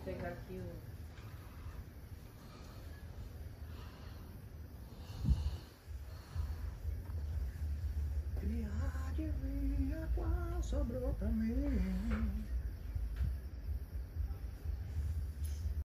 pegar aqui o... Criar de minha qual sobrou pra mim.